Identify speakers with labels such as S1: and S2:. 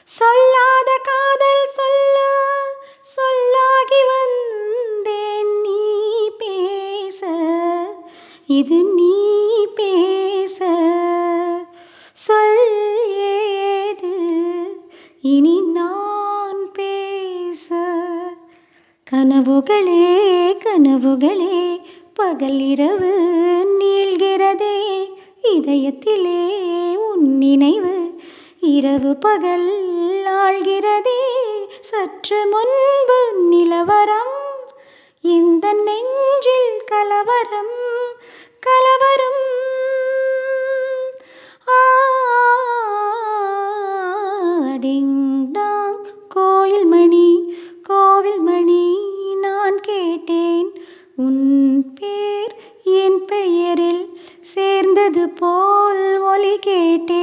S1: சொல்லாத காதல் சொல்ல சொல்லாகி வந்தேன் நீ பேச, இது நீ பேச. சொல் ஏது இனி நான் பேச. கனவுகளே கனவுகளே பகல் இரவு நீள்கிறதே, இதயத்திலே உன் நினைவு இரவு பகல் ஆழ்கிறதே. சற்று முன்பு நிலவரம், இந்த நெஞ்சில் கலவரம் கலவரம். ஆடிங்டாம் கோயில் மணி கோவில் மணி, நான் கேட்டேன் உன் பேர் என் பெயரில் சேர்ந்தது போல் ஒலி கேட்டேன்.